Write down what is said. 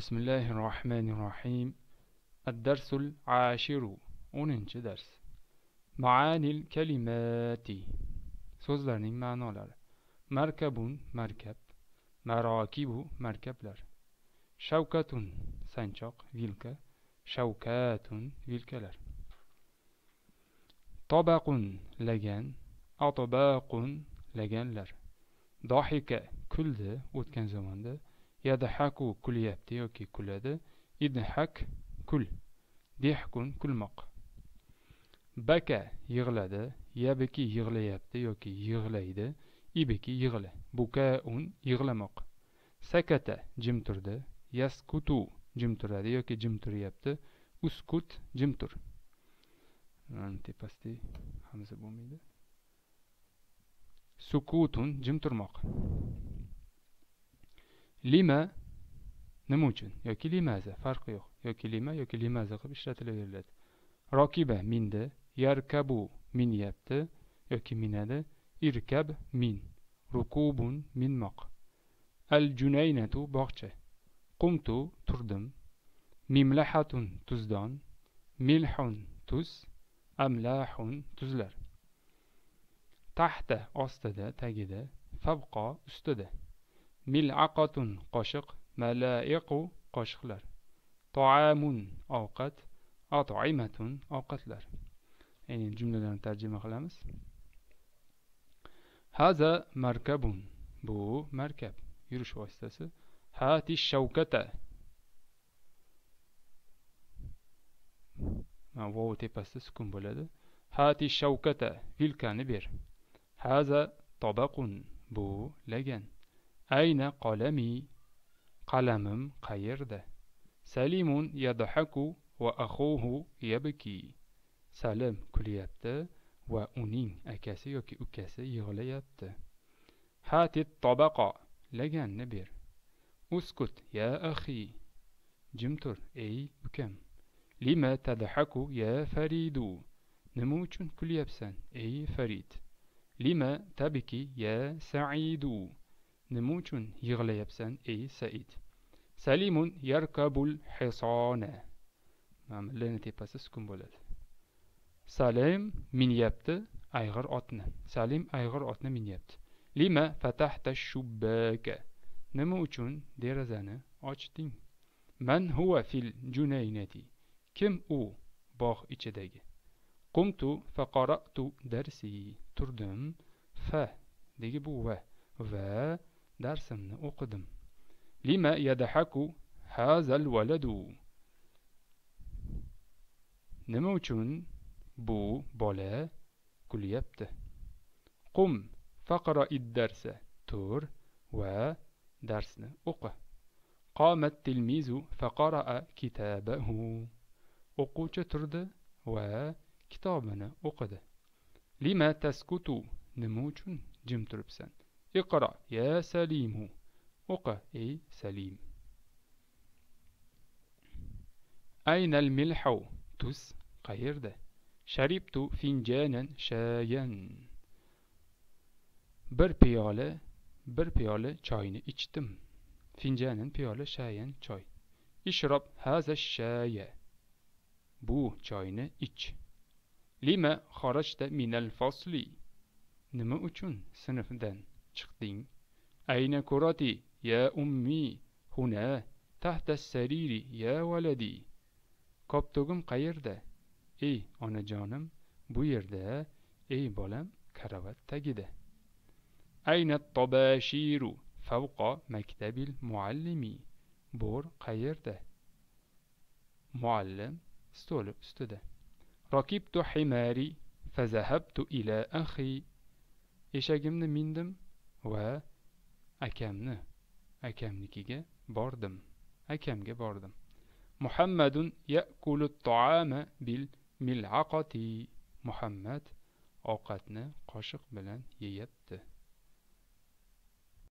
بسم الله الرحمن الرحيم. الدرس العاشر 10. ders. Ma'anil kelimati. Sözlerinin manaları. Merkebun merkep. Merakibu merkepler. Şavkatun sancak, vilka. Şavkatun vilkeler. Tabakun legen. Atabakun legenler. Dahike küldü o'tgan zamanda. Yadhaku kulyapti yoki kuladi. Idhak kul. Dihkun kulmoq. Baka yig'ladi. Yabiki yig'layapti yoki yig'laydi. Ibiki yig'la. Bukaun yig'lamoq. Sakata jim turdi. Yaskutu jim turadi yoki jim turyapti. Uskut jim tur. Tepasida hamza bo'lmaydi. Sukutun jim turmoq. Lima nima uchun yoki limaza farqi yo'q. Yoki lima yoki limaza qilib ishlatilaveradi. Rokiba mindi. Yarkabu minyapti yoki minadi. Irkab min. Rukubun minmoq. Al-junaynatu bog'cha. Qumtu turdim. Mimlahatun tuzdon. Milhun tuz. Amlahun tuzlar. Tahta ostida tagida. Favqa ustida. Mil'aqatun qoshiq. Malaiqu qoshiqlar. Ta'amun ovqat. At'imatun ovqatlar. Endi jumlalarni tarjima qilamiz. Haza markabun. Bu markab, yurish vositasi. Hati shavkata. Vav tepasida sukun bo'ladi. Hati shavkata. Vilkani ber. Haza tabaqun. Bu lagan. Ayna qalami. Qalamim qayerda? Salimun yadhaku va akhuhu yabki. Salim kulyapti va uning akasi yoki ukasi yig'layapti. Hati tabaqa. Laganni ber. Uskut ya akhi. Jim tur ey ukam. Lima tadhaku ya Faridu. Nima uchun kulyapsan ey Farid? Lima tabki ya Sa'idu. Nima uchun yig'layapsan ey Said? Salimun yarkabul hisana. Mamlani tepasi sukun bo'ladi. Salim minyapti ayg'ir otni. Salim ayg'ir otni minyapti. Lima fatahta shubbaka. Nima uchun derazani ochding? Man huwa fil junaynati. Kim u bog' ichidagi? Qumtu faqara'tu darsi. Turdim fa degi bu va darsimni o'qidim. Lima yadhaku hazal waladu. Nima uchun bu bola kulyapti? Qum faqra'id darsa. Tur va darsni o'qi. Qamat tilmizu faqara'a kitabahu. O'quvchi turdi va kitobini o'qidi. Lima taskutu. Nima uchun jim turibsan? Iqra ya Salimu. O'qi ey Salim. Ayna al-milhu. Tuz qayerda? Sharibtu finjanan shayan. Bir piyola choyni ichdim. Finjanan piyola shayan choy. Ishrab haza shaya. Bu choyni ich. Lima kharajta min al-fasli. Nima uchun sinfdan chiqding? Ayna kurati ya ummi. Huna tahta as-sariri ya waladi. Koptugim qayerda? Ey onajonim, bu yerda. Ey bolam, karavat tagida. Ayna at-tabashiru fawqa maktabil muallimi. Bor qayerda? Muallim stoli ustida. Rakibtu himari fazahabtu ila akhi. Eshagimni mindim va akamnikiga bordim. Akamga bordim. Muhammadun ya'kulu at-ta'ama bil mil'aqati. Muhammad ovqatni qoshiq bilan yeyapti.